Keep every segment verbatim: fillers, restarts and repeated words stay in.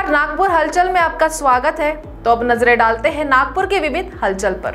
नागपुर हलचल में आपका स्वागत है। तो अब नजरें डालते हैं नागपुर के विविध हलचल पर।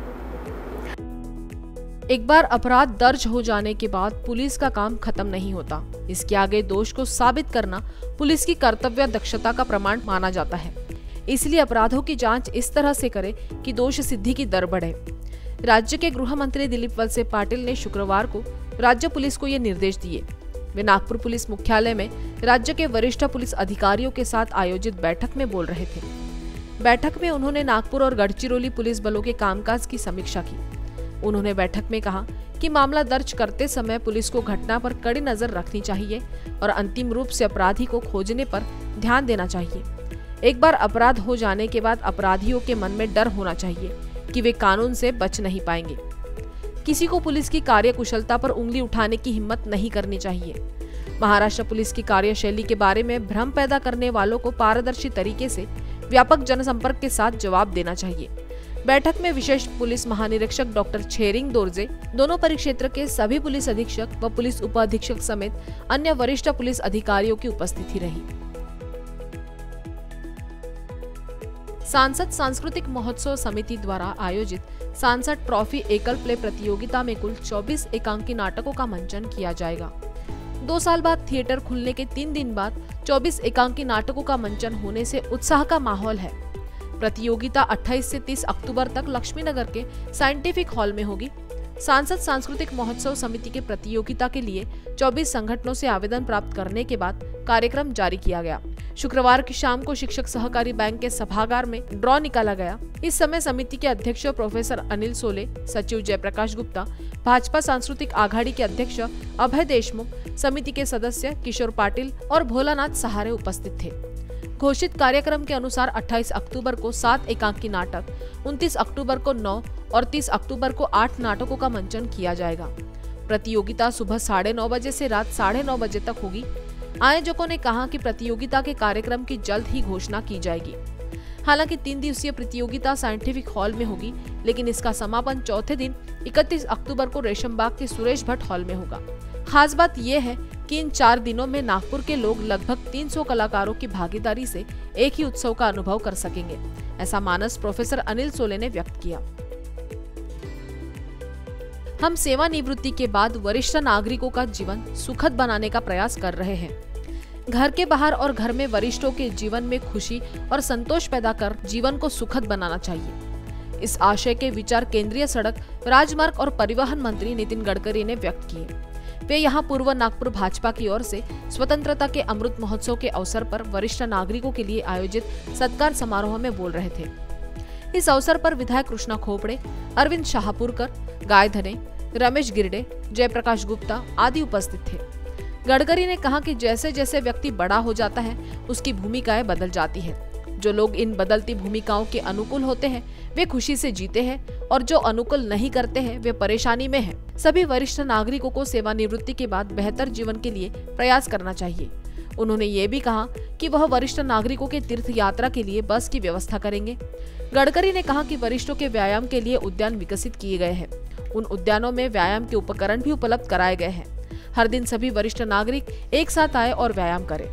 एक बार अपराध दर्ज हो जाने के बाद पुलिस का काम खत्म नहीं होता। इसके आगे दोष को साबित करना पुलिस की कर्तव्य दक्षता का प्रमाण माना जाता है। इसलिए अपराधों की जांच इस तरह से करे कि दोष सिद्धि की दर बढ़े। राज्य के गृह मंत्री दिलीप वलसे पाटिल ने शुक्रवार को राज्य पुलिस को ये निर्देश दिए। वे नागपुर पुलिस मुख्यालय में राज्य के वरिष्ठ पुलिस अधिकारियों के साथ आयोजित बैठक में बोल रहे थे। बैठक में उन्होंने नागपुर और गढ़चिरौली पुलिस बलों के कामकाज की समीक्षा की। उन्होंने बैठक में कहा कि मामला दर्ज करते समय पुलिस को घटना पर कड़ी नजर रखनी चाहिए और अंतिम रूप से अपराधी को खोजने पर ध्यान देना चाहिए। एक बार अपराध हो जाने के बाद अपराधियों के मन में डर होना चाहिए कि वे कानून से बच नहीं पाएंगे। किसी को पुलिस की कार्यकुशलता पर उंगली उठाने की हिम्मत नहीं करनी चाहिए। महाराष्ट्र पुलिस की कार्यशैली के बारे में भ्रम पैदा करने वालों को पारदर्शी तरीके से व्यापक जनसंपर्क के साथ जवाब देना चाहिए। बैठक में विशेष पुलिस महानिरीक्षक डॉक्टर छेरिंग दोरजे, दोनों परिक्षेत्र के सभी पुलिस अधीक्षक व पुलिस उप अधीक्षक समेत अन्य वरिष्ठ पुलिस अधिकारियों की उपस्थिति रही। सांसद सांस्कृतिक महोत्सव समिति द्वारा आयोजित सांसद ट्रॉफी एकल प्ले प्रतियोगिता में कुल चौबीस एकांकी नाटकों का मंचन किया जाएगा। दो साल बाद थिएटर खुलने के तीन दिन बाद चौबीस एकांकी नाटकों का मंचन होने से उत्साह का माहौल है। प्रतियोगिता अट्ठाईस से तीस अक्टूबर तक लक्ष्मीनगर के साइंटिफिक हॉल में होगी। सांसद सांस्कृतिक महोत्सव समिति के प्रतियोगिता के लिए चौबीस संगठनों से आवेदन प्राप्त करने के बाद कार्यक्रम जारी किया गया। शुक्रवार की शाम को शिक्षक सहकारी बैंक के सभागार में ड्रॉ निकाला गया। इस समय समिति के अध्यक्ष प्रोफेसर अनिल सोले, सचिव जयप्रकाश गुप्ता, भाजपा सांस्कृतिक आघाड़ी के अध्यक्ष अभय देशमुख, समिति के सदस्य किशोर पाटिल और भोलानाथ सहारे उपस्थित थे। घोषित कार्यक्रम के अनुसार अट्ठाईस अक्टूबर को सात एकांकी नाटक, उनतीस अक्टूबर को नौ और तीस अक्टूबर को आठ नाटकों का मंचन किया जाएगा। प्रतियोगिता सुबह साढ़े नौ बजे से रात साढ़े नौ बजे तक होगी। आयोजकों ने कहा कि प्रतियोगिता के कार्यक्रम की जल्द ही घोषणा की जाएगी। हालांकि तीन दिवसीय प्रतियोगिता साइंटिफिक हॉल में होगी, लेकिन इसका समापन चौथे दिन इकतीस अक्टूबर को रेशमबाग के सुरेश भट्ट हॉल में होगा। खास बात यह है कि इन चार दिनों में नागपुर के लोग लगभग तीन सौ कलाकारों की भागीदारी से एक ही उत्सव का अनुभव कर सकेंगे, ऐसा मानस प्रोफेसर अनिल सोले ने व्यक्त किया। हम सेवानिवृत्ति के बाद वरिष्ठ नागरिकों का जीवन सुखद बनाने का प्रयास कर रहे हैं। घर के बाहर और घर में वरिष्ठों के जीवन में खुशी और संतोष पैदा कर जीवन को सुखद बनाना चाहिए। इस आशय के विचार केंद्रीय सड़क, राजमार्ग और परिवहन मंत्री नितिन गडकरी ने व्यक्त किए। वे यहां पूर्व नागपुर भाजपा की ओर से स्वतंत्रता के अमृत महोत्सव के अवसर पर वरिष्ठ नागरिकों के लिए आयोजित सत्कार समारोह में बोल रहे थे। इस अवसर पर विधायक कृष्णा खोपड़े, अरविंद शाहपुरकर, गायधने, रमेश गिरडे, जयप्रकाश गुप्ता आदि उपस्थित थे। गडकरी ने कहा कि जैसे जैसे व्यक्ति बड़ा हो जाता है, उसकी भूमिकाएं बदल जाती है। जो लोग इन बदलती भूमिकाओं के अनुकूल होते हैं, वे खुशी से जीते हैं और जो अनुकूल नहीं करते हैं, वे परेशानी में हैं। सभी वरिष्ठ नागरिकों को सेवानिवृत्ति के बाद बेहतर जीवन के लिए प्रयास करना चाहिए। उन्होंने ये भी कहा कि वह वरिष्ठ नागरिकों के तीर्थ यात्रा के लिए बस की व्यवस्था करेंगे। गडकरी ने कहा कि वरिष्ठों के व्यायाम के लिए उद्यान विकसित किए गए हैं। उन उद्यानों में व्यायाम के उपकरण भी उपलब्ध कराए गए हैं। हर दिन सभी वरिष्ठ नागरिक एक साथ आए और व्यायाम करें।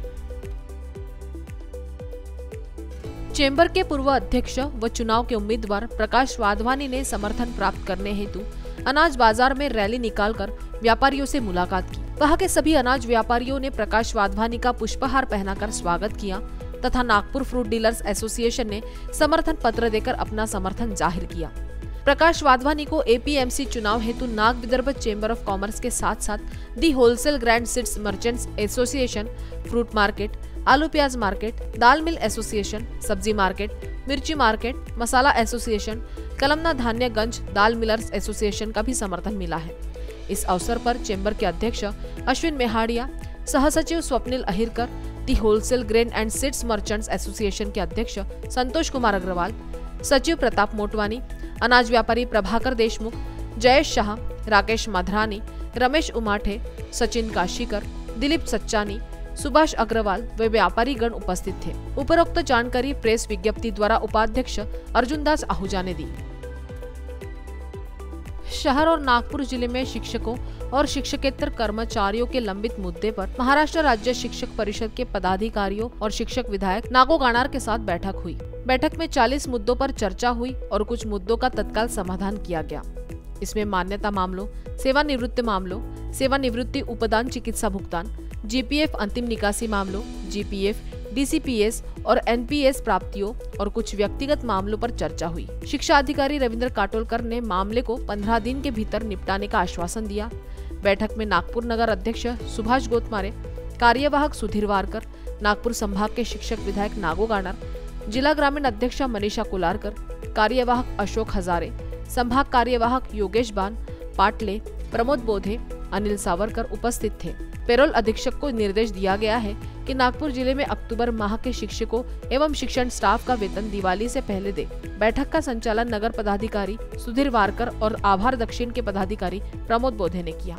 चेंबर के पूर्व अध्यक्ष व चुनाव के उम्मीदवार प्रकाश वाधवानी ने समर्थन प्राप्त करने हेतु अनाज बाजार में रैली निकालकर व्यापारियों से मुलाकात की। वहां के सभी अनाज व्यापारियों ने प्रकाश वाधवानी का पुष्पहार पहनाकर स्वागत किया तथा नागपुर फ्रूट डीलर्स एसोसिएशन ने समर्थन पत्र देकर अपना समर्थन जाहिर किया। प्रकाश वाधवानी को एपीएमसी चुनाव हेतु Nag Vidarbha chamber of commerce के साथ साथ the wholesale grand seeds merchants association, fruit market, आलू प्याज मार्केट, दाल मिल एसोसिएशन, सब्जी मार्केट, मिर्ची मार्केट, मसाला एसोसिएशन, कलमना धान्यगंज दाल मिलर्स एसोसिएशन का भी समर्थन मिला है। इस अवसर पर चेंबर के अध्यक्ष अश्विन मेहाड़िया, सहसचिव Swapnil Ahirkar, the wholesale grain and seeds merchants association के अध्यक्ष संतोष कुमार अग्रवाल, सचिव प्रताप मोटवानी, अनाज व्यापारी प्रभाकर देशमुख, जयेश शाह, राकेश माधरानी, रमेश उमाठे, सचिन काशीकर, दिलीप सच्चानी, सुभाष अग्रवाल व व्यापारी गण उपस्थित थे। उपरोक्त जानकारी प्रेस विज्ञप्ति द्वारा उपाध्यक्ष अर्जुन दास आहूजा ने दी। शहर और नागपुर जिले में शिक्षकों और शिक्षकेतर कर्मचारियों के लंबित मुद्दे पर महाराष्ट्र राज्य शिक्षक परिषद के पदाधिकारियों और शिक्षक विधायक नागो गाणार के साथ बैठक हुई। बैठक में चालीस मुद्दों पर चर्चा हुई और कुछ मुद्दों का तत्काल समाधान किया गया। इसमें मान्यता मामलों, सेवानिवृत्ति मामलों, सेवानिवृत्ति उपदान चिकित्सा भुगतान, जीपीएफ अंतिम निकासी मामलों, जीपीएफ, डीसीपीएस और एनपीएस प्राप्तियों और कुछ व्यक्तिगत मामलों पर चर्चा हुई। शिक्षा अधिकारी रविंद्र काटोलकर ने मामले को पंद्रह दिन के भीतर निपटाने का आश्वासन दिया। बैठक में नागपुर नगर अध्यक्ष सुभाष गोतमारे, कार्यवाहक सुधीर वारकर, नागपुर संभाग के शिक्षक विधायक नागो गाणार, जिला ग्रामीण अध्यक्ष मनीषा कुलारकर, कार्यवाहक अशोक हजारे, संभाग कार्यवाहक योगेश बान, पाटले, प्रमोद बोधे, अनिल सावरकर उपस्थित थे। पेरोल अधीक्षक को निर्देश दिया गया है कि नागपुर जिले में अक्टूबर माह के शिक्षकों एवं शिक्षण स्टाफ का वेतन दिवाली से पहले दे। बैठक का संचालन नगर पदाधिकारी सुधीर वारकर और आभार दक्षिण के पदाधिकारी प्रमोद बोधे ने किया।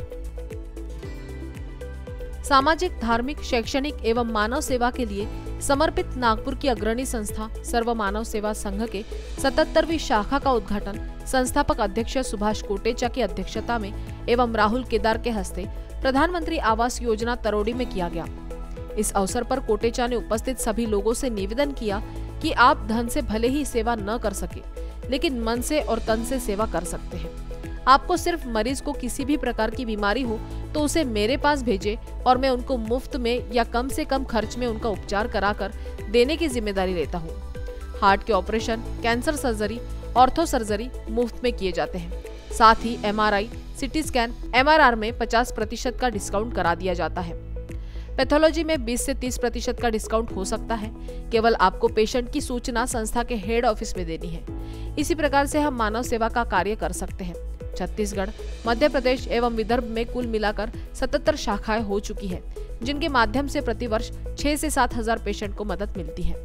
सामाजिक, धार्मिक, शैक्षणिक एवं मानव सेवा के लिए समर्पित नागपुर की अग्रणी संस्था सर्व मानव सेवा संघ के सतहत्तरवीं शाखा का उद्घाटन संस्थापक अध्यक्ष सुभाष कोटेचा की अध्यक्षता में एवं राहुल केदार के हस्ते प्रधानमंत्री आवास योजना तरोड़ी में किया गया। इस अवसर पर कोटेचा ने उपस्थित सभी लोगों से निवेदन किया कि आप धन से भले ही सेवा न कर सके, लेकिन मन से और तन से सेवा कर सकते हैं। आपको सिर्फ मरीज को किसी भी प्रकार की बीमारी हो तो उसे मेरे पास भेजें और मैं उनको मुफ्त में या कम से कम खर्च में उनका उपचार कराकर देने की जिम्मेदारी लेता हूँ। हार्ट के operation, cancer surgery, ortho surgery मुफ्त में किए जाते हैं। साथ ही एमआरआई, सिटी स्कैन, एमआरआर में पचास प्रतिशत का डिस्काउंट करा दिया जाता है। पैथोलॉजी में बीस से तीस प्रतिशत का डिस्काउंट हो सकता है। केवल आपको पेशेंट की सूचना संस्था के हेड ऑफिस में देनी है। इसी प्रकार से हम मानव सेवा का कार्य कर सकते हैं। छत्तीसगढ़, मध्य प्रदेश एवं विदर्भ में कुल मिलाकर सतहत्तर शाखाएं हो चुकी है, जिनके माध्यम से प्रतिवर्ष छह से सात हजार पेशेंट को मदद मिलती है।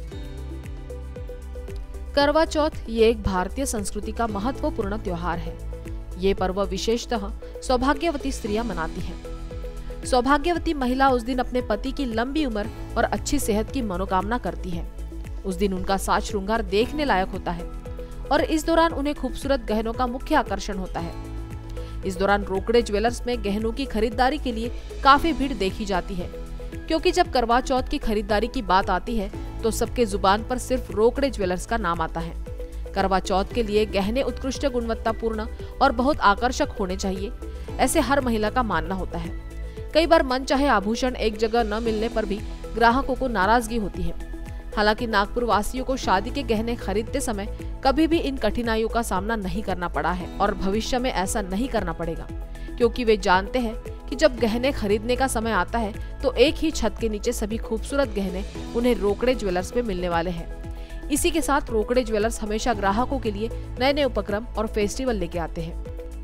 करवा चौथ ये एक भारतीय संस्कृति का महत्वपूर्ण त्योहार है। ये पर्व विशेषतः सौभाग्यवती स्त्रियां मनाती हैं। सौभाग्यवती महिला उस दिन अपने पति की लंबी उम्र और अच्छी सेहत की मनोकामना करती है। उस दिन उनका साज श्रृंगार देखने लायक होता है और इस दौरान उन्हें खूबसूरत गहनों का मुख्य आकर्षण होता है। इस दौरान रोकड़े ज्वेलर्स में गहनों की खरीदारी के लिए काफी भीड़ देखी जाती है, क्योंकि जब करवा चौथ की खरीदारी की बात आती है तो सबके जुबान पर सिर्फ रोकड़े ज्वेलर्स का नाम आता है। करवा चौथ के लिए गहने उत्कृष्ट गुणवत्तापूर्ण और बहुत आकर्षक होने चाहिए, ऐसे हर महिला का मानना होता है। कई बार मनचाहे आभूषण एक जगह न मिलने पर भी ग्राहकों को नाराजगी होती है। हालांकि नागपुर वासियों को शादी के गहने खरीदते समय कभी भी इन कठिनाइयों का सामना नहीं करना पड़ा है और भविष्य में ऐसा नहीं करना पड़ेगा, क्योंकि वे जानते हैं कि जब गहने खरीदने का समय आता है तो एक ही छत के नीचे सभी खूबसूरत गहने उन्हें रोकड़े ज्वेलर्स में मिलने वाले हैं। इसी के साथ रोकड़े ज्वेलर्स हमेशा ग्राहकों के लिए नए नए उपक्रम और फेस्टिवल लेके आते हैं।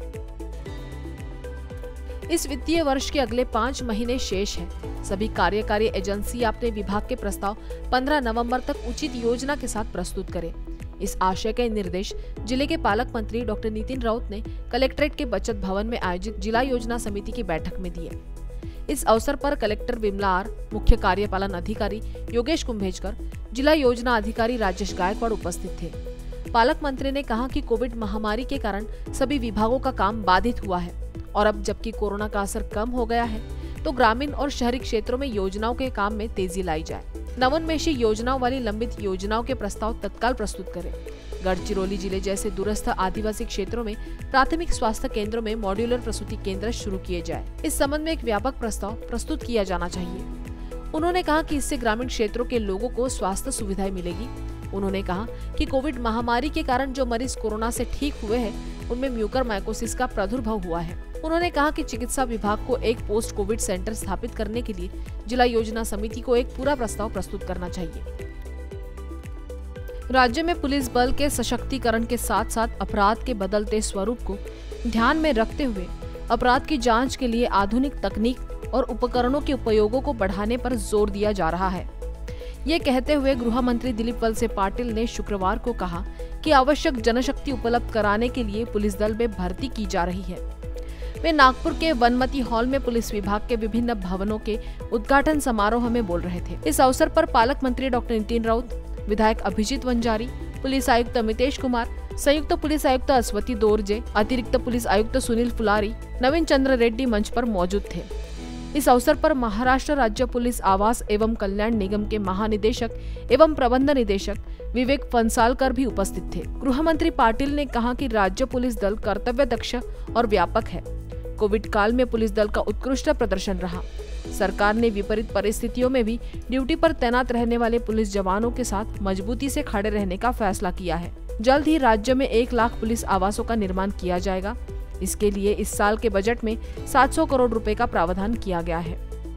इस वित्तीय वर्ष के अगले पाँच महीने शेष हैं। सभी कार्यकारी एजेंसी अपने विभाग के प्रस्ताव पंद्रह नवंबर तक उचित योजना के साथ प्रस्तुत करें। इस आशय के निर्देश जिले के पालक मंत्री डॉक्टर नितिन राउत ने कलेक्ट्रेट के बचत भवन में आयोजित जिला योजना समिति की बैठक में दिए। इस अवसर पर कलेक्टर विमला आर, मुख्य कार्यपालन अधिकारी योगेश कुंभेजकर, जिला योजना अधिकारी राजेश गायकवाड़ उपस्थित थे। पालक मंत्री ने कहा कि कोविड महामारी के कारण सभी विभागों का काम बाधित हुआ है और अब जबकि कोरोना का असर कम हो गया है तो ग्रामीण और शहरी क्षेत्रों में योजनाओं के काम में तेजी लाई जाए। नवोन्मेषी योजनाओं वाली लंबित योजनाओं के प्रस्ताव तत्काल प्रस्तुत करें। गढ़चिरौली जिले जैसे दूरस्थ आदिवासी क्षेत्रों में प्राथमिक स्वास्थ्य केंद्रों में मॉड्यूलर प्रसूति केंद्र शुरू किए जाए। इस संबंध में एक व्यापक प्रस्ताव प्रस्तुत किया जाना चाहिए। उन्होंने कहा कि इससे ग्रामीण क्षेत्रों के लोगों को स्वास्थ्य सुविधाएं मिलेगी। उन्होंने कहा कि कोविड महामारी के कारण जो मरीज कोरोना से ठीक हुए हैं उनमें म्यूकरमाइकोसिस का प्रादुर्भाव हुआ है। उन्होंने कहा कि चिकित्सा विभाग को एक पोस्ट कोविड सेंटर स्थापित करने के लिए जिला योजना समिति को एक पूरा प्रस्ताव प्रस्तुत करना चाहिए। राज्य में पुलिस बल के सशक्तिकरण के साथ साथ अपराध के बदलते स्वरूप को ध्यान में रखते हुए अपराध की जांच के लिए आधुनिक तकनीक और उपकरणों के उपयोगों को बढ़ाने पर जोर दिया जा रहा है। ये कहते हुए गृह मंत्री दिलीप वलसे पाटिल ने शुक्रवार को कहा कि आवश्यक जनशक्ति उपलब्ध कराने के लिए पुलिस दल में भर्ती की जा रही है। वे नागपुर के वनमती हॉल में पुलिस विभाग के विभिन्न भवनों के उद्घाटन समारोह में बोल रहे थे। इस अवसर पर पालक मंत्री डॉक्टर नितिन राउत, विधायक अभिजीत वंजारी, पुलिस आयुक्त अमितेश कुमार, संयुक्त पुलिस आयुक्त अश्वती दोरजे, अतिरिक्त पुलिस आयुक्त सुनील फुलारी, नवीन चंद्र रेड्डी मंच पर मौजूद थे। इस अवसर पर महाराष्ट्र राज्य पुलिस आवास एवं कल्याण निगम के महानिदेशक एवं प्रबंध निदेशक विवेक फंसालकर भी उपस्थित थे। गृह मंत्री पाटिल ने कहा कि राज्य पुलिस दल कर्तव्य दक्ष और व्यापक है। कोविड काल में पुलिस दल का उत्कृष्ट प्रदर्शन रहा। सरकार ने विपरीत परिस्थितियों में भी ड्यूटी पर तैनात रहने वाले पुलिस जवानों के साथ मजबूती से खड़े रहने का फैसला किया है। जल्द ही राज्य में एक लाख पुलिस आवासों का निर्माण किया जाएगा। इसके लिए इस साल के बजट में सात सौ करोड़ रुपए का प्रावधान किया गया है।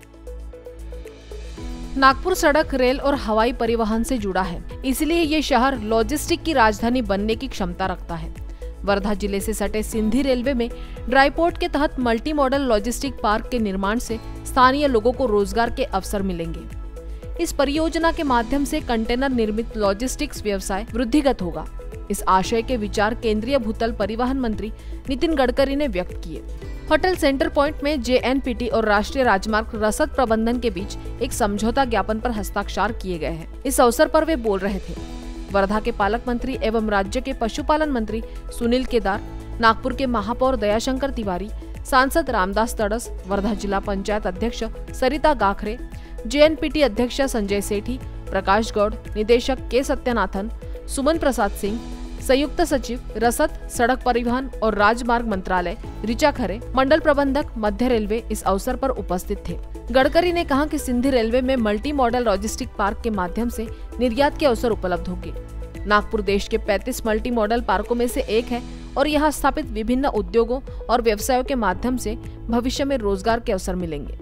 नागपुर सड़क, रेल और हवाई परिवहन से जुड़ा है, इसलिए ये शहर लॉजिस्टिक की राजधानी बनने की क्षमता रखता है। वर्धा जिले से सटे सिंधी रेलवे में ड्राईपोर्ट के तहत मल्टी मॉडल लॉजिस्टिक पार्क के निर्माण से स्थानीय लोगों को रोजगार के अवसर मिलेंगे। इस परियोजना के माध्यम से कंटेनर निर्मित लॉजिस्टिक्स व्यवसाय वृद्धिगत होगा। इस आशय के विचार केंद्रीय भूतल परिवहन मंत्री नितिन गडकरी ने व्यक्त किए। होटल सेंटर पॉइंट में जे एन पी टी और राष्ट्रीय राजमार्ग रसद प्रबंधन के बीच एक समझौता ज्ञापन पर हस्ताक्षर किए गए हैं। इस अवसर पर वे बोल रहे थे। वर्धा के पालक मंत्री एवं राज्य के पशुपालन मंत्री सुनील केदार, नागपुर के महापौर दयाशंकर तिवारी, सांसद रामदास तड़स, वर्धा जिला पंचायत अध्यक्ष Sarita Gakhare, J N P T अध्यक्ष संजय सेठी, प्रकाश गौड़, निदेशक के सत्यनाथन, सुमन प्रसाद सिंह, संयुक्त सचिव रसद, सड़क परिवहन और राजमार्ग मंत्रालय ऋचा खरे, मंडल प्रबंधक मध्य रेलवे इस अवसर पर उपस्थित थे। गडकरी ने कहा कि सिंधी रेलवे में मल्टी मॉडल लॉजिस्टिक पार्क के माध्यम से निर्यात के अवसर उपलब्ध होंगे। नागपुर देश के पैंतीस मल्टी मॉडल पार्कों में से एक है और यहाँ स्थापित विभिन्न उद्योगों और व्यवसायों के माध्यम से भविष्य में रोजगार के अवसर मिलेंगे।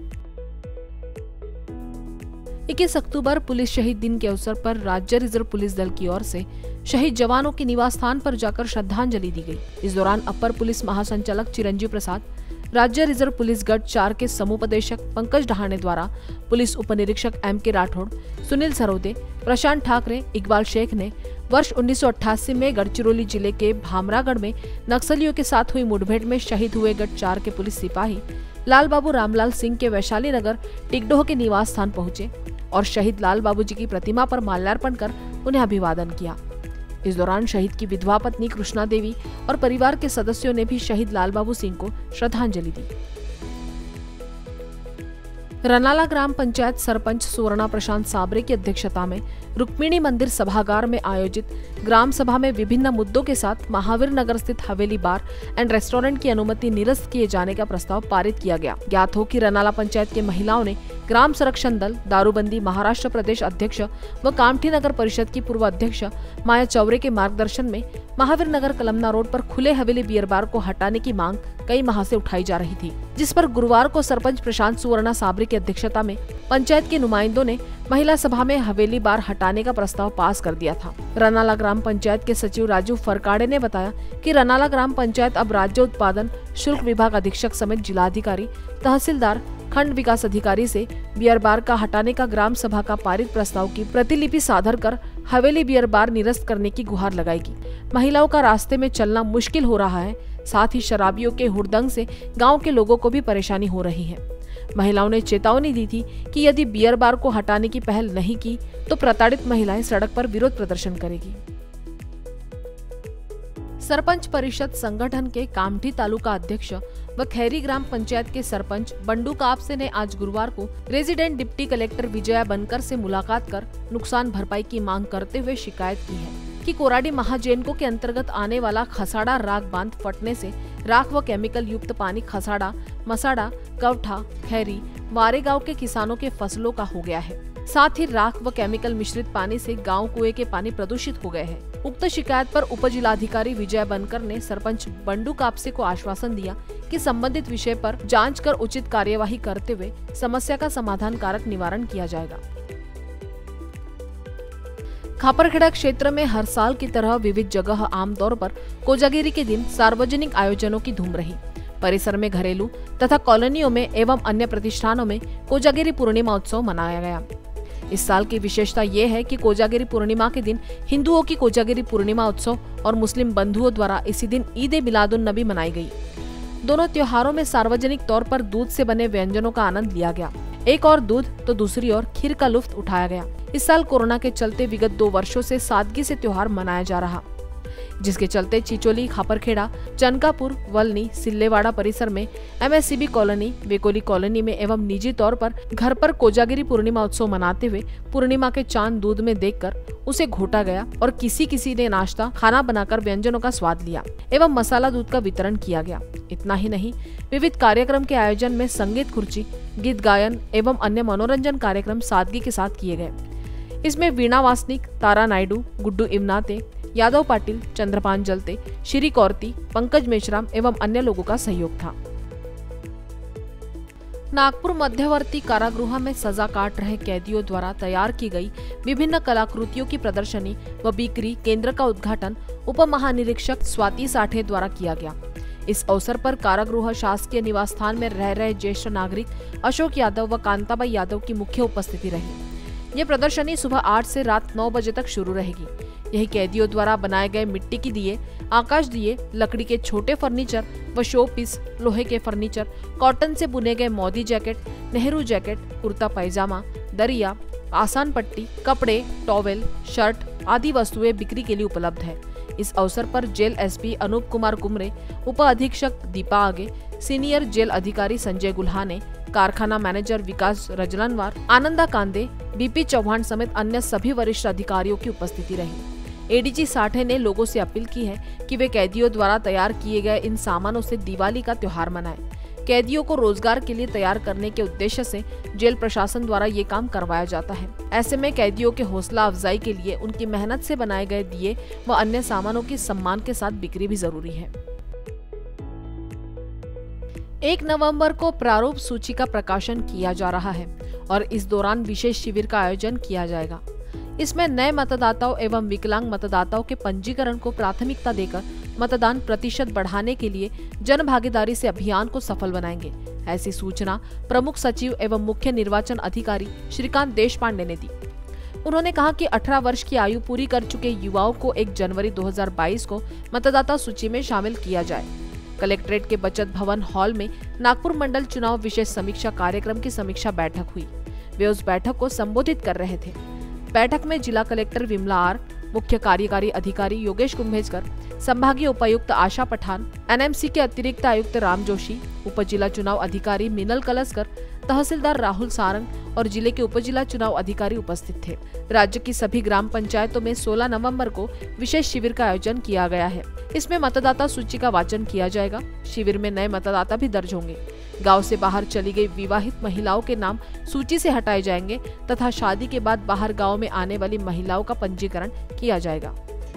इक्कीस अक्टूबर पुलिस शहीद दिन के अवसर पर राज्य रिजर्व पुलिस दल की ओर से शहीद जवानों के निवास स्थान पर जाकर श्रद्धांजलि दी गई। इस दौरान अपर पुलिस महासंचालक चिरंजीव प्रसाद, राज्य रिजर्व पुलिस गढ़ चार के समूपदेशक पंकज डहाणे द्वारा पुलिस उपनिरीक्षक एम के राठौड़, सुनील सरोदे, प्रशांत ठाकरे, इकबाल शेख ने वर्ष उन्नीस सौ अट्ठासी में गढ़चिरौली जिले के भामरागढ़ में नक्सलियों के साथ हुई मुठभेड़ में शहीद हुए गढ़ चार के पुलिस सिपाही लाल बाबू रामलाल सिंह के वैशाली नगर टिगडोह के निवास स्थान पहुंचे और शहीद लाल बाबू जी की प्रतिमा पर माल्यार्पण कर उन्हें अभिवादन किया। इस दौरान शहीद की विधवा पत्नी कृष्णा देवी और परिवार के सदस्यों ने भी शहीद लाल बाबू सिंह को श्रद्धांजलि दी। रनाला ग्राम पंचायत सरपंच सुवर्णा प्रशांत साबरे की अध्यक्षता में रुक्मिणी मंदिर सभागार में आयोजित ग्राम सभा में विभिन्न मुद्दों के साथ महावीर नगर स्थित हवेली बार एंड रेस्टोरेंट की अनुमति निरस्त किए जाने का प्रस्ताव पारित किया गया। ज्ञात हो कि रनाला पंचायत के महिलाओं ने ग्राम संरक्षण दल, दारूबंदी महाराष्ट्र प्रदेश अध्यक्ष व कामठी नगर परिषद की पूर्व अध्यक्ष माया चौरे के मार्गदर्शन में महावीर नगर कलमना रोड पर खुले हवेली बियर बार को हटाने की मांग कई माह से उठाई जा रही थी, जिस पर गुरुवार को सरपंच प्रशांत सुवर्णा साबरे की अध्यक्षता में पंचायत के नुमाइंदों ने महिला सभा में हवेली बार हटाने का प्रस्ताव पास कर दिया था। रनाला ग्राम पंचायत के सचिव राजू फरकाड़े ने बताया कि रनाला ग्राम पंचायत अब राज्य उत्पादन शुल्क विभाग अधीक्षक समेत जिलाधिकारी, तहसीलदार, खंड विकास अधिकारी से बियर बार का हटाने का ग्राम सभा का पारित प्रस्ताव की प्रतिलिपि सादर कर हवेली बियर बार निरस्त करने की गुहार लगाएगी। महिलाओं का रास्ते में चलना मुश्किल हो रहा है, साथ ही शराबियों के हुड़दंग से गांव के लोगों को भी परेशानी हो रही है। महिलाओं ने चेतावनी दी थी कि यदि बियर बार को हटाने की पहल नहीं की तो प्रताड़ित महिलाएं सड़क पर विरोध प्रदर्शन करेगी। सरपंच परिषद संगठन के कामठी तालुका अध्यक्ष व खैरी ग्राम पंचायत के सरपंच बंडू कापसे ने आज गुरुवार को रेजिडेंट डिप्टी कलेक्टर विजया बनकर से मुलाकात कर नुकसान भरपाई की मांग करते हुए शिकायत की है कि कोराडी महाजेनको के अंतर्गत आने वाला खसाड़ा राग बांध फटने से राख व केमिकल युक्त पानी खसाड़ा, मसाड़ा, कवठा, खैरी, वारे गांव के किसानों के फसलों का हो गया है। साथ ही राख व केमिकल मिश्रित पानी से गांव कुएं के पानी प्रदूषित हो गए हैं। उक्त शिकायत पर उप जिलाधिकारी विजय बनकर ने सरपंच बंडू कापसे को आश्वासन दिया कि संबंधित विषय पर जांच कर उचित कार्यवाही करते हुए समस्या का समाधान कारक निवारण किया जाएगा। खापरखेड़ा क्षेत्र में हर साल की तरह विविध जगह आमतौर पर कोजागिरी के दिन सार्वजनिक आयोजनों की धूम रही। परिसर में घरेलू तथा कॉलोनियों में एवं अन्य प्रतिष्ठानों में कोजागिरी पूर्णिमा उत्सव मनाया गया। इस साल की विशेषता ये है कि कोजागिरी पूर्णिमा के दिन हिंदुओं की कोजागिरी पूर्णिमा उत्सव और मुस्लिम बंधुओं द्वारा इसी दिन ईद मिलादुन नबी मनाई गई। दोनों त्योहारों में सार्वजनिक तौर पर दूध से बने व्यंजनों का आनंद लिया गया। एक और दूध तो दूसरी ओर खीर का लुत्फ उठाया गया। इस साल कोरोना के चलते विगत दो वर्षों से सादगी से त्योहार मनाया जा रहा, जिसके चलते चिचोली, खापरखेड़ा, चनकापुर, वलनी, सिल्लेवाड़ा परिसर में, एमएससीबी कॉलोनी, वेकोली कॉलोनी में एवं निजी तौर पर घर पर कोजागिरी पूर्णिमा उत्सव मनाते हुए पूर्णिमा के चांद दूध में देखकर उसे घोटा गया और किसी किसी ने नाश्ता खाना बनाकर व्यंजनों का स्वाद लिया एवं मसाला दूध का वितरण किया गया। इतना ही नहीं, विविध कार्यक्रम के आयोजन में संगीत खुर्ची, गीत गायन एवं अन्य मनोरंजन कार्यक्रम सादगी के साथ किए गए। इसमें वीणा वासनिक, तारा नायडू, गुड्डू इमनाते, यादव पाटिल, चंद्रपान जलते, श्री कौरती, पंकज मेश्राम एवं अन्य लोगों का सहयोग था। नागपुर मध्यवर्ती कारागृह में सजा काट रहे कैदियों द्वारा तैयार की गई विभिन्न कलाकृतियों की प्रदर्शनी व बिक्री केंद्र का उद्घाटन उप महानिरीक्षक स्वाति साठे द्वारा किया गया। इस अवसर पर कारागृह शासकीय निवास स्थान में रह रहे ज्येष्ठ नागरिक अशोक यादव व कांताबाई यादव की मुख्य उपस्थिति रही। ये प्रदर्शनी सुबह आठ से रात नौ बजे तक शुरू रहेगी। यही कैदियों द्वारा बनाए गए मिट्टी की दिए, आकाश दिए, लकड़ी के छोटे फर्नीचर व शो पीस, लोहे के फर्नीचर, कॉटन से बुने गए मोदी जैकेट, नेहरू जैकेट, कुर्ता पैजामा, दरिया, आसान पट्टी, कपड़े, टॉवेल, शर्ट आदि वस्तुएं बिक्री के लिए उपलब्ध है। इस अवसर पर जेल एसपी अनूप कुमार कुमरे, उप अधीक्षक दीपा आगे, सीनियर जेल अधिकारी संजय गुल्हाने, कारखाना मैनेजर विकास रजनवार, आनंदा कांदे, बीपी चौहान समेत अन्य सभी वरिष्ठ अधिकारियों की उपस्थिति रही। एडीजी साठे ने लोगों से अपील की है कि वे कैदियों द्वारा तैयार किए गए इन सामानों से दिवाली का त्योहार मनाएं। कैदियों को रोजगार के लिए तैयार करने के उद्देश्य से जेल प्रशासन द्वारा ये काम करवाया जाता है। ऐसे में कैदियों के हौसला अफजाई के लिए उनकी मेहनत से बनाए गए दिए व अन्य सामानों की सम्मान के साथ बिक्री भी जरूरी है। एक नवंबर को प्रारूप सूची का प्रकाशन किया जा रहा है और इस दौरान विशेष शिविर का आयोजन किया जाएगा। इसमें नए मतदाताओं एवं विकलांग मतदाताओं के पंजीकरण को प्राथमिकता देकर मतदान प्रतिशत बढ़ाने के लिए जन भागीदारी से अभियान को सफल बनाएंगे। ऐसी सूचना प्रमुख सचिव एवं मुख्य निर्वाचन अधिकारी श्रीकांत देशपांडे ने दी। उन्होंने कहा कि अठारह वर्ष की आयु पूरी कर चुके युवाओं को एक जनवरी दो हज़ार बाईस को मतदाता सूची में शामिल किया जाए। कलेक्ट्रेट के बचत भवन हॉल में नागपुर मंडल चुनाव विशेष समीक्षा कार्यक्रम की समीक्षा बैठक हुई। वे उस बैठक को संबोधित कर रहे थे। बैठक में जिला कलेक्टर विमला आर, मुख्य कार्यकारी अधिकारी योगेश कुंभेजकर, संभागीय उपायुक्त आशा पठान, एनएमसी के अतिरिक्त आयुक्त राम जोशी, उप जिला चुनाव अधिकारी मिनल कलस्कर, तहसीलदार राहुल सारंग और जिले के उप जिला चुनाव अधिकारी उपस्थित थे। राज्य की सभी ग्राम पंचायतों में सोलह नवंबर को विशेष शिविर का आयोजन किया गया है। इसमें मतदाता सूची का वाचन किया जाएगा। शिविर में नए मतदाता भी दर्ज होंगे। गांव से बाहर चली गई विवाहित महिलाओं के नाम सूची से हटाए जाएंगे तथा शादी के बाद बाहर गांव में आने वाली महिलाओं का पंजीकरण किया जाएगा।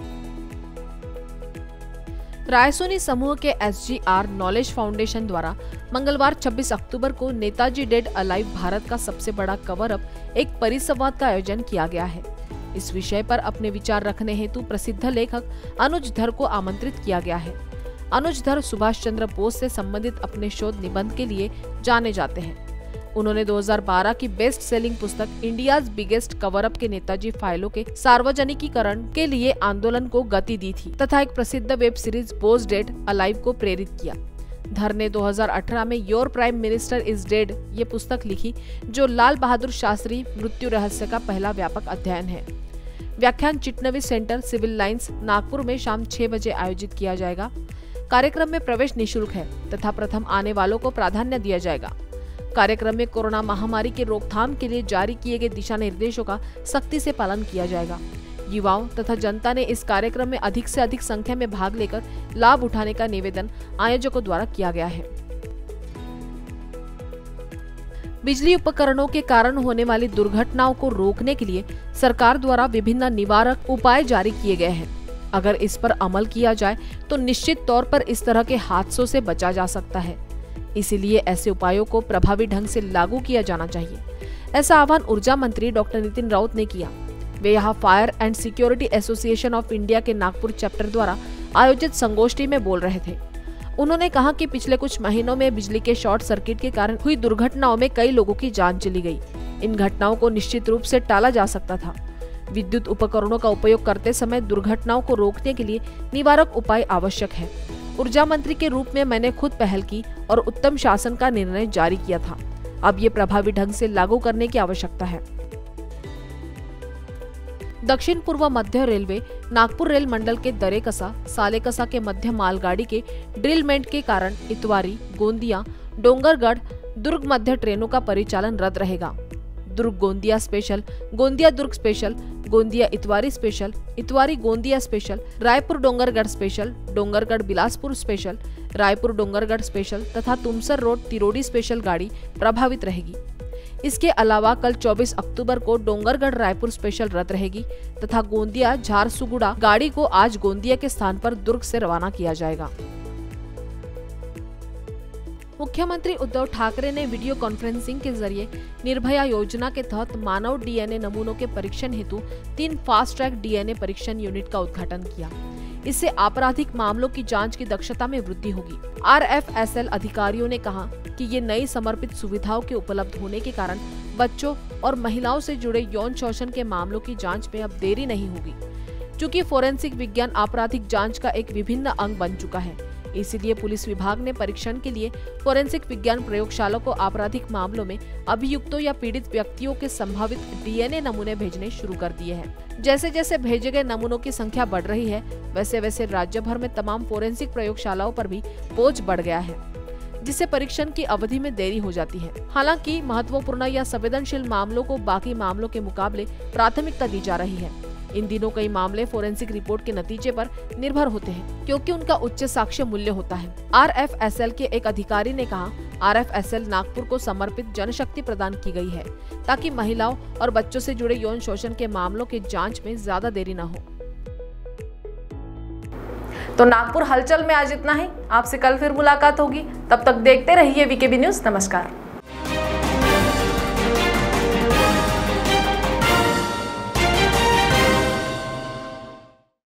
रायसोनी समूह के एसजीआर नॉलेज फाउंडेशन द्वारा मंगलवार छब्बीस अक्टूबर को नेताजी डेड अलाइव भारत का सबसे बड़ा कवर अप एक परिसंवाद का आयोजन किया गया है। इस विषय पर अपने विचार रखने हेतु प्रसिद्ध लेखक अनुज धर को आमंत्रित किया गया है। अनुज धर सुभाष चंद्र बोस से संबंधित अपने शोध निबंध के लिए जाने जाते हैं। उन्होंने दो हज़ार बारह की बेस्ट सेलिंग पुस्तक इंडियाज बिगेस्ट कवर अप के नेताजी फाइलों के सार्वजनिकीकरण के लिए आंदोलन को गति दी थी तथा एक प्रसिद्ध web series Bose dead alive को प्रेरित किया। धर ने दो हज़ार अठारह में your prime minister is dead ये पुस्तक लिखी, जो लाल बहादुर शास्त्री मृत्यु रहस्य का पहला व्यापक अध्ययन है। व्याख्यान Chitnavis centre civil lines Nagpur में शाम छह बजे आयोजित किया जाएगा। कार्यक्रम में प्रवेश निःशुल्क है तथा प्रथम आने वालों को प्राधान्य दिया जाएगा। कार्यक्रम में कोरोना महामारी के रोकथाम के लिए जारी किए गए दिशा निर्देशों का सख्ती से पालन किया जाएगा। युवाओं तथा जनता ने इस कार्यक्रम में अधिक से अधिक संख्या में भाग लेकर लाभ उठाने का निवेदन आयोजकों द्वारा किया गया है। बिजली उपकरणों के कारण होने वाली दुर्घटनाओं को रोकने के लिए सरकार द्वारा विभिन्न निवारक उपाय जारी किए गए हैं। अगर इस पर अमल किया जाए तो निश्चित तौर पर इस तरह के हादसों से बचा जा सकता है। इसीलिए ऐसे उपायों को प्रभावी ढंग से लागू किया जाना चाहिए। ऐसा आह्वान ऊर्जा मंत्री डॉक्टर नितिन राउत ने किया। वे यहाँ fire and security association of India के नागपुर चैप्टर द्वारा आयोजित संगोष्ठी में बोल रहे थे। उन्होंने कहा कि पिछले कुछ महीनों में बिजली के शॉर्ट सर्किट के कारण हुई दुर्घटनाओं में कई लोगों की जान चली गई। इन घटनाओं को निश्चित रूप से टाला जा सकता था। विद्युत उपकरणों का उपयोग करते समय दुर्घटनाओं को रोकने के लिए निवारक उपाय आवश्यक है। ऊर्जा मंत्री के रूप में मैंने खुद पहल की और उत्तम शासन का निर्णय जारी किया था। अब ये प्रभावी ढंग से लागू करने की आवश्यकता है। दक्षिण पूर्व मध्य रेलवे नागपुर रेल मंडल के दरेकसा सालेकसा के मध्य मालगाड़ी के ड्रिलमेंट के कारण इतवारी, गोंदिया, डोंगरगढ़, दुर्ग मध्य ट्रेनों का परिचालन रद्द रहेगा। Durg Gondia special, Gondia Durg special, Gondia Itwari special, Itwari Gondia special, Raipur Dongargarh special, Dongargarh Bilaspur special, Raipur Dongargarh special तथा तुमसर रोड तिरोडी स्पेशल गाड़ी प्रभावित रहेगी। इसके अलावा कल चौबीस अक्टूबर को डोंगरगढ़ रायपुर स्पेशल रद्द रहेगी तथा गोंदिया झारसुगुड़ा गाड़ी को आज गोंदिया के स्थान पर दुर्ग से रवाना किया जाएगा। मुख्यमंत्री उद्धव ठाकरे ने वीडियो कॉन्फ्रेंसिंग के जरिए निर्भया योजना के तहत मानव डीएनए नमूनों के परीक्षण हेतु तीन फास्ट ट्रैक डीएनए परीक्षण यूनिट का उद्घाटन किया। इससे आपराधिक मामलों की जांच की दक्षता में वृद्धि होगी। आरएफएसएल अधिकारियों ने कहा कि ये नई समर्पित सुविधाओं के उपलब्ध होने के कारण बच्चों और महिलाओं से जुड़े यौन शोषण के मामलों की जांच में अब देरी नहीं होगी। चूँकि फोरेंसिक विज्ञान आपराधिक जांच का एक विभिन्न अंग बन चुका है, इसीलिए पुलिस विभाग ने परीक्षण के लिए फोरेंसिक विज्ञान प्रयोगशाला को आपराधिक मामलों में अभियुक्तों या पीड़ित व्यक्तियों के संभावित डीएनए नमूने भेजने शुरू कर दिए हैं। जैसे जैसे भेजे गए नमूनों की संख्या बढ़ रही है, वैसे वैसे राज्य भर में तमाम फोरेंसिक प्रयोगशालाओं पर भी बोझ बढ़ गया है, जिससे परीक्षण की अवधि में देरी हो जाती है। हालांकि महत्वपूर्ण या संवेदनशील मामलों को बाकी मामलों के मुकाबले प्राथमिकता दी जा रही है। इन दिनों कई मामले फोरेंसिक रिपोर्ट के नतीजे पर निर्भर होते हैं, क्योंकि उनका उच्च साक्ष्य मूल्य होता है। आरएफएसएल के एक अधिकारी ने कहा, आरएफएसएल नागपुर को समर्पित जनशक्ति प्रदान की गई है ताकि महिलाओं और बच्चों से जुड़े यौन शोषण के मामलों के जांच में ज्यादा देरी न हो। तो नागपुर हलचल में आज इतना ही। आपसे कल फिर मुलाकात होगी, तब तक देखते रहिए वीकेबी न्यूज। नमस्कार।